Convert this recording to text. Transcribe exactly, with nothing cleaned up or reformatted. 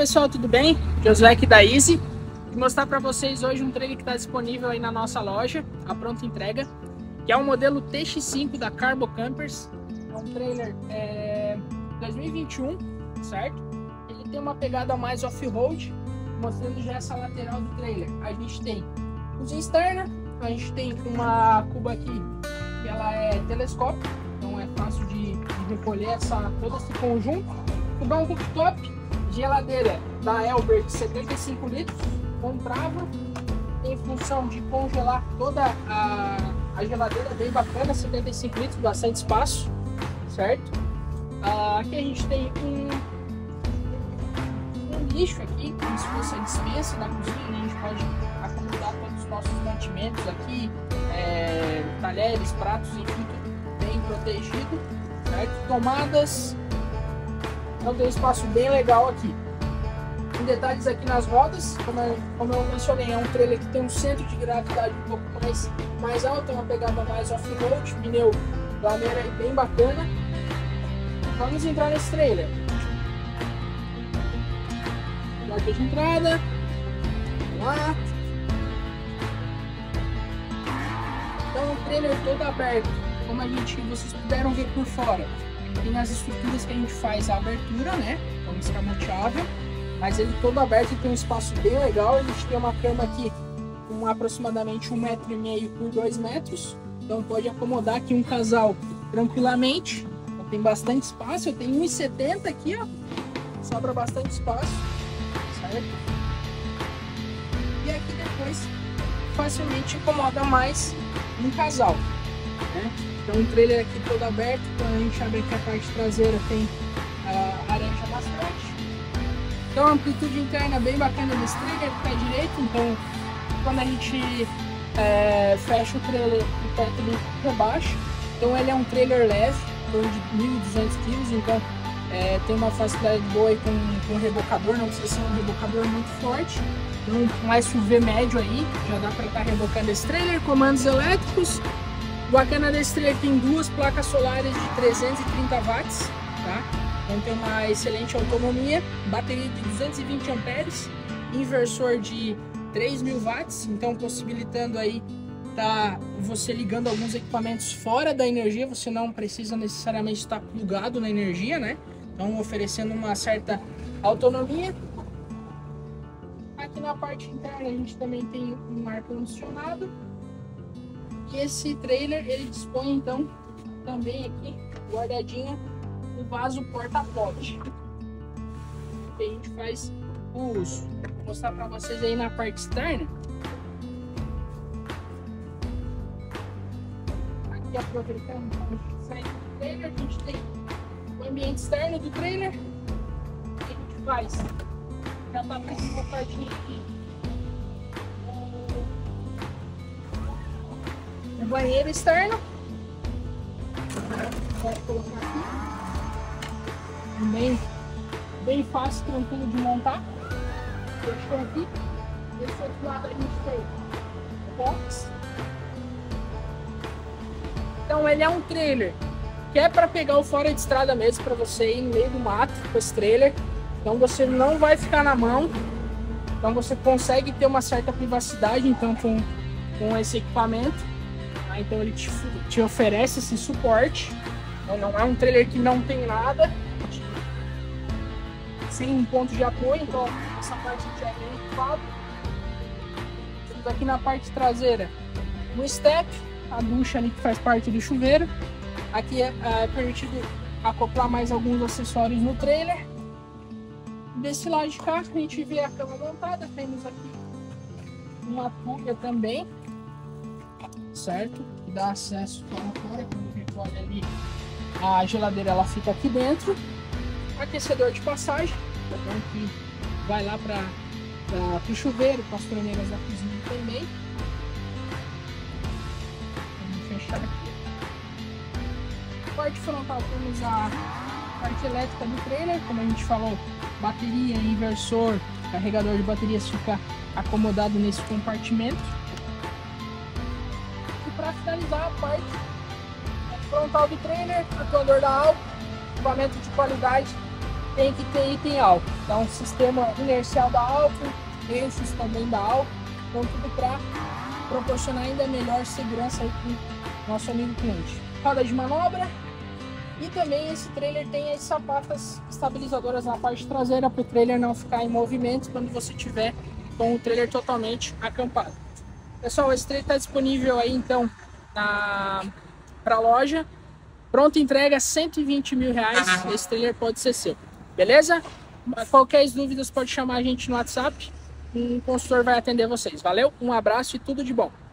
pessoal, tudo bem? Josué aqui da Easy. Vou mostrar para vocês hoje um trailer que está disponível aí na nossa loja, a pronta entrega, que é o modelo T X cinco da Carbo Campers. É um trailer é, dois mil e vinte e um, certo? Ele tem uma pegada mais off-road, mostrando já essa lateral do trailer. A gente tem cozinha externa, a gente tem uma cuba aqui que ela é telescópio, então é fácil de, de recolher essa, todo esse conjunto. Cubão cooktop, geladeira da Elber de setenta e cinco litros, com trava, tem função de congelar toda a, a geladeira, bem bacana, setenta e cinco litros, bastante espaço, certo? Ah, aqui a gente tem um, um lixo aqui, como se fosse a despensa da cozinha, né? A gente pode acomodar todos os nossos mantimentos aqui, é, talheres, pratos, enfim, tudo bem protegido, certo? Tomadas, então tem um espaço bem legal aqui. Tem detalhes aqui nas rodas, como eu, como eu mencionei, é um trailer que tem um centro de gravidade um pouco mais, mais alto, uma pegada mais off-road, pneu lameira aí bem bacana. Vamos entrar nesse trailer. Porta de entrada. Vamos lá. Então o trailer todo aberto, como a gente, vocês puderam ver por fora. Tem as estruturas que a gente faz a abertura, né? Então escamoteável. Mas ele todo aberto e tem um espaço bem legal. A gente tem uma cama aqui com aproximadamente um metro e meio por dois metros. Então pode acomodar aqui um casal tranquilamente. Então, tem bastante espaço. Eu tenho um e setenta aqui, ó. Sobra bastante espaço, certo? E aqui depois facilmente incomoda mais um casal, né? Então o trailer aqui todo aberto. Quando a gente abre aqui a parte traseira tem a areja bastante. Então a amplitude interna bem bacana desse trailer, pé direito. Então quando a gente é, fecha o trailer, o teto ele rebaixa. Então ele é um trailer leve, de mil e duzentos quilos, então é, tem uma facilidade boa aí com, com rebocador, não precisa ser um rebocador muito forte. Então um S U V médio aí, já dá para estar tá rebocando esse trailer. Comandos elétricos. O bacana desse trailer tem duas placas solares de trezentos e trinta watts, tá? Então tem uma excelente autonomia, bateria de duzentos e vinte amperes, inversor de três mil watts, então possibilitando aí tá você ligando alguns equipamentos fora da energia, você não precisa necessariamente estar plugado na energia, né? Então oferecendo uma certa autonomia. Aqui na parte interna a gente também tem um ar condicionado. E esse trailer ele dispõe então também aqui guardadinho o vaso porta-pote, que a gente faz o uso. Vou mostrar para vocês aí na parte externa. Aqui aproveitando para sair do trailer, a gente tem o ambiente externo do trailer. A gente faz, já tá com uma partinha aqui, o banheiro externo. Pode colocar aqui. Bem, bem fácil, tranquilo de montar. Fechou aqui. Desse outro lado a gente tem box. Então ele é um trailer que é para pegar o fora de estrada mesmo, para você ir no meio do mato com esse trailer. Então você não vai ficar na mão. Então você consegue ter uma certa privacidade então com, com esse equipamento. Ah, então ele te, te oferece esse suporte. Então não é um trailer que não tem nada, sem um ponto de apoio, então essa parte já é bem equipada. Temos aqui na parte traseira no step, a ducha ali que faz parte do chuveiro. Aqui é, é permitido acoplar mais alguns acessórios no trailer. Desse lado de cá a gente vê a cama montada, temos aqui uma fuga também, certo? Que dá acesso para fora, quando a gente olha ali a geladeira ela fica aqui dentro. Aquecedor de passagem, então que vai lá para o chuveiro, para as torneiras da cozinha também. Vamos fechar aqui. Parte frontal temos a parte elétrica do trailer, como a gente falou, bateria, inversor, carregador de baterias fica acomodado nesse compartimento. E para finalizar a parte frontal do trailer, atuador da álcool, equipamento de qualidade tem que ter item álcool. Então, sistema inercial da álcool, eixos também da álcool, então tudo para proporcionar ainda melhor segurança aí para o nosso amigo cliente. Roda de manobra e também esse trailer tem as sapatas estabilizadoras na parte traseira para o trailer não ficar em movimento quando você tiver com o trailer totalmente acampado. Pessoal, esse trailer está disponível aí então para a loja. Pronta entrega, cento e vinte mil reais. Esse trailer pode ser seu, beleza? Qualquer dúvidas pode chamar a gente no WhatsApp. Um consultor vai atender vocês. Valeu, um abraço e tudo de bom.